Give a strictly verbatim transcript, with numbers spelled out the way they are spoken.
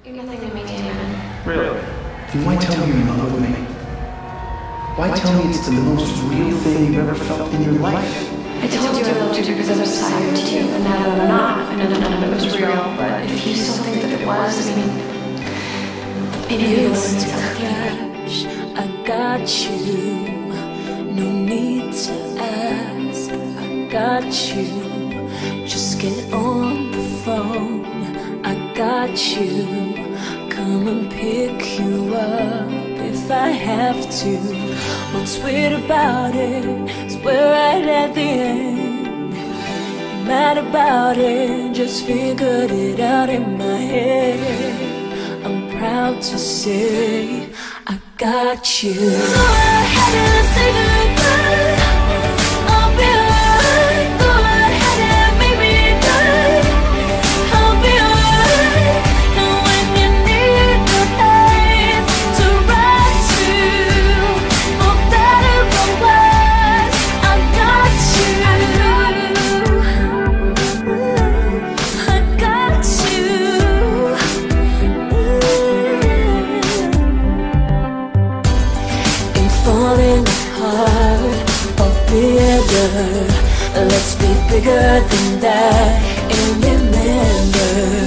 You're nothing to me, Damon. Really? Then why tell me you're in love with me? Why tell me it's the most real thing you've ever felt in your life? I told you I loved you because I was tired to you, and now that I'm not, I know that none of it was real. But if you still think that it was, I mean, maybe you'll listen to crash. I got you. No need to ask. I got you. Just get on the phone. I got you. Come and pick you up if I have to. What's weird about it is we're right at the end. You're mad about it, just figured it out in my head. I'm proud to say I got you. Go ahead and say goodbye. I'll be alright. Go ahead and make me die. I'll be alright. And when you need the days to ride to, for better or worse, I got you. I got you. Ain't falling apart or bitter. Let's be bigger than that and remember